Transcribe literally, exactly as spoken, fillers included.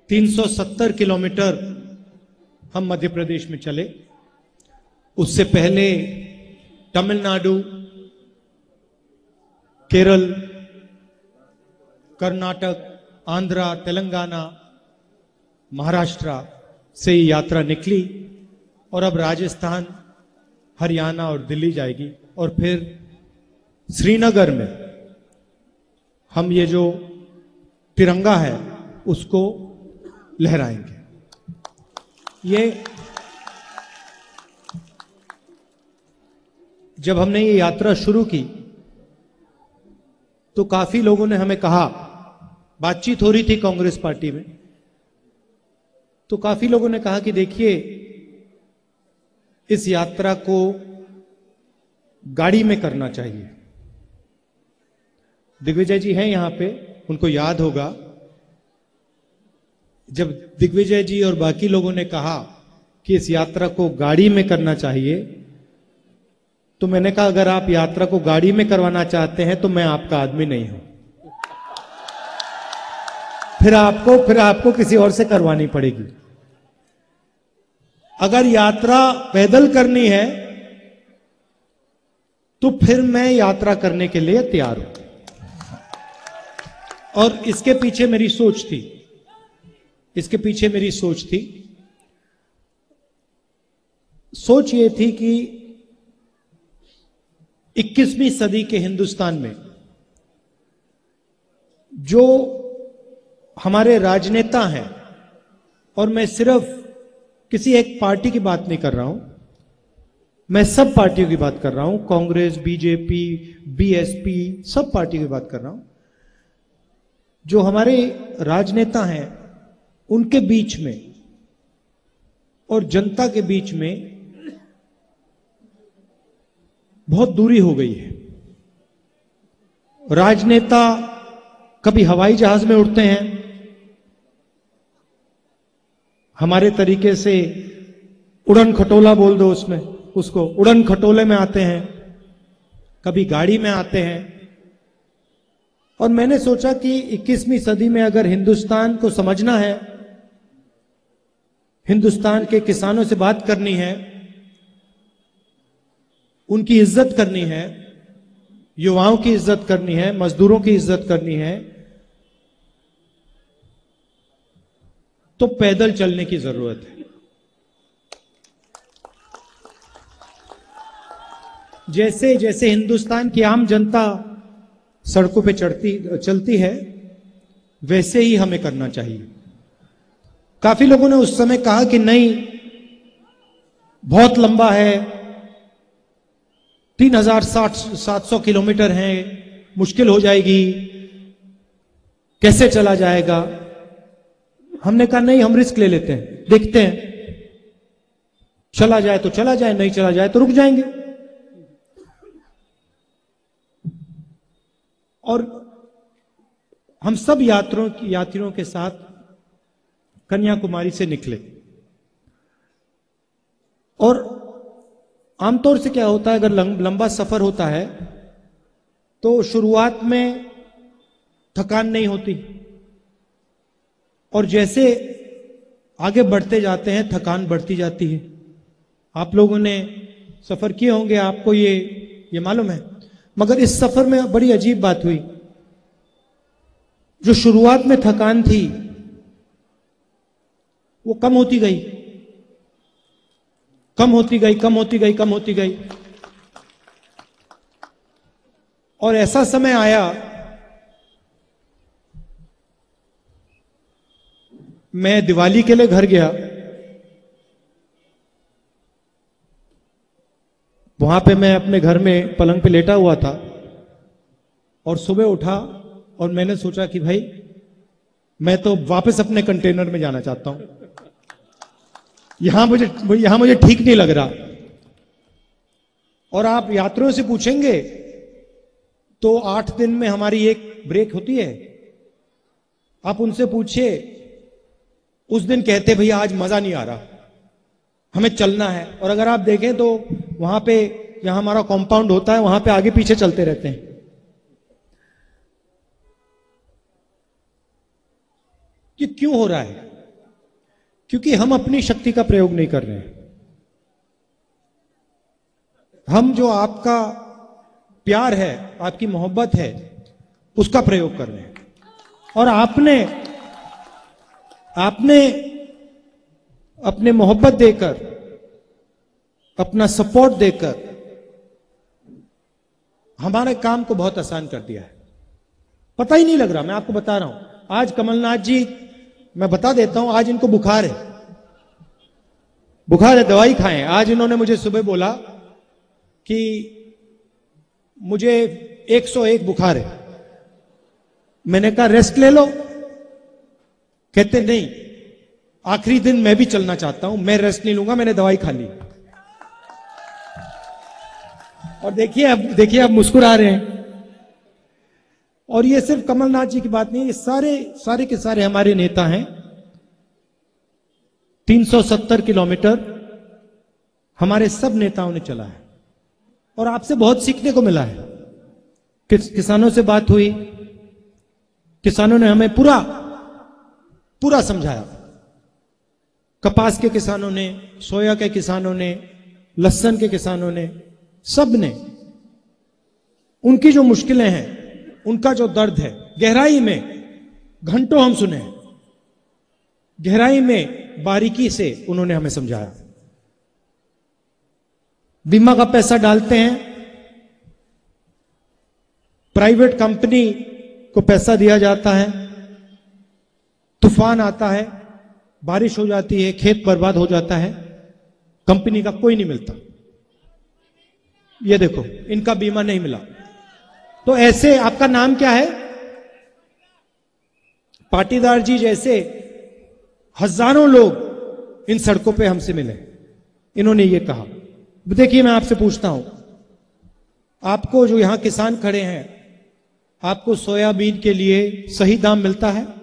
तीन सौ सत्तर किलोमीटर हम मध्य प्रदेश में चले। उससे पहले तमिलनाडु, केरल, कर्नाटक, आंध्रा, तेलंगाना, महाराष्ट्र से ये यात्रा निकली और अब राजस्थान, हरियाणा और दिल्ली जाएगी और फिर श्रीनगर में हम ये जो तिरंगा है उसको लहराएंगे। ये जब हमने ये यात्रा शुरू की तो काफी लोगों ने हमें कहा, बातचीत हो रही थी कांग्रेस पार्टी में, तो काफी लोगों ने कहा कि देखिए इस यात्रा को गाड़ी में करना चाहिए। दिग्विजय जी हैं यहां पे, उनको याद होगा जब दिग्विजय जी और बाकी लोगों ने कहा कि इस यात्रा को गाड़ी में करना चाहिए, तो मैंने कहा अगर आप यात्रा को गाड़ी में करवाना चाहते हैं तो मैं आपका आदमी नहीं हूं, फिर आपको फिर आपको किसी और से करवानी पड़ेगी। अगर यात्रा पैदल करनी है तो फिर मैं यात्रा करने के लिए तैयार हूं। और इसके पीछे मेरी सोच थी, इसके पीछे मेरी सोच थी सोच ये थी कि इक्कीसवीं सदी के हिंदुस्तान में जो हमारे राजनेता हैं, और मैं सिर्फ किसी एक पार्टी की बात नहीं कर रहा हूं, मैं सब पार्टियों की बात कर रहा हूं, कांग्रेस, बीजेपी, बीएसपी, सब पार्टियों की बात कर रहा हूं, जो हमारे राजनेता हैं उनके बीच में और जनता के बीच में बहुत दूरी हो गई है। राजनेता कभी हवाई जहाज में उड़ते हैं, हमारे तरीके से उड़न खटोला बोल दो उसमें, उसको उड़न खटोले में आते हैं, कभी गाड़ी में आते हैं। और मैंने सोचा कि इक्कीसवीं सदी में अगर हिंदुस्तान को समझना है, हिंदुस्तान के किसानों से बात करनी है, उनकी इज्जत करनी है, युवाओं की इज्जत करनी है, मजदूरों की इज्जत करनी है, तो पैदल चलने की जरूरत है। जैसे जैसे हिंदुस्तान की आम जनता सड़कों पे चढ़ती चलती है, वैसे ही हमें करना चाहिए। काफी लोगों ने उस समय कहा कि नहीं, बहुत लंबा है, तीन हजार साठ सात सौ किलोमीटर है, मुश्किल हो जाएगी, कैसे चला जाएगा। हमने कहा नहीं, हम रिस्क ले लेते हैं, देखते हैं, चला जाए तो चला जाए, नहीं चला जाए तो रुक जाएंगे। और हम सब यात्रियों यात्रियों के साथ कन्याकुमारी से निकले। और आमतौर से क्या होता है, अगर लंबा सफर होता है तो शुरुआत में थकान नहीं होती, और जैसे आगे बढ़ते जाते हैं थकान बढ़ती जाती है। आप लोगों ने सफर किए होंगे, आपको ये ये मालूम है। मगर इस सफर में बड़ी अजीब बात हुई, जो शुरुआत में थकान थी वो कम होती गई, कम होती गई, कम होती गई, कम होती गई। और ऐसा समय आया, मैं दिवाली के लिए घर गया, वहां पे मैं अपने घर में पलंग पे लेटा हुआ था, और सुबह उठा और मैंने सोचा कि भाई मैं तो वापस अपने कंटेनर में जाना चाहता हूं, यहां मुझे यहां मुझे ठीक नहीं लग रहा। और आप यात्रियों से पूछेंगे तो आठ दिन में हमारी एक ब्रेक होती है, आप उनसे पूछिए, उस दिन कहते भैया आज मजा नहीं आ रहा, हमें चलना है। और अगर आप देखें तो वहां पे, जहां हमारा कॉम्पाउंड होता है, वहां पे आगे पीछे चलते रहते हैं। ये क्यों हो रहा है? क्योंकि हम अपनी शक्ति का प्रयोग नहीं कर रहे हैं। हम जो आपका प्यार है, आपकी मोहब्बत है, उसका प्रयोग कर रहे हैं। और आपने आपने अपने मोहब्बत देकर, अपना सपोर्ट देकर हमारे काम को बहुत आसान कर दिया है। पता ही नहीं लग रहा, मैं आपको बता रहा हूं। आज कमलनाथ जी, मैं बता देता हूं, आज इनको बुखार है, बुखार है, दवाई खाएं। आज इन्होंने मुझे सुबह बोला कि मुझे एक सौ एक बुखार है। मैंने कहा रेस्ट ले लो। कहते नहीं, आखिरी दिन मैं भी चलना चाहता हूं, मैं रेस्ट नहीं लूंगा, मैंने दवाई खा ली। और देखिए अब देखिए अब मुस्कुरा रहे हैं। और ये सिर्फ कमलनाथ जी की बात नहीं, ये सारे सारे के सारे हमारे नेता हैं। तीन सौ सत्तर किलोमीटर हमारे सब नेताओं ने चला है और आपसे बहुत सीखने को मिला है। किस किसानों से बात हुई, किसानों ने हमें पूरा पूरा समझाया। कपास के किसानों ने, सोया के किसानों ने, लहसुन के किसानों ने, सब ने उनकी जो मुश्किलें हैं, उनका जो दर्द है, गहराई में घंटों हम सुने, गहराई में बारीकी से उन्होंने हमें समझाया। बीमा का पैसा डालते हैं, प्राइवेट कंपनी को पैसा दिया जाता है, तूफान आता है, बारिश हो जाती है, खेत बर्बाद हो जाता है, कंपनी का कोई नहीं मिलता। ये देखो, इनका बीमा नहीं मिला। तो ऐसे, आपका नाम क्या है? पाटीदार जी जैसे हजारों लोग इन सड़कों पे हमसे मिले, इन्होंने ये कहा। देखिए, मैं आपसे पूछता हूं, आपको जो यहां किसान खड़े हैं, आपको सोयाबीन के लिए सही दाम मिलता है?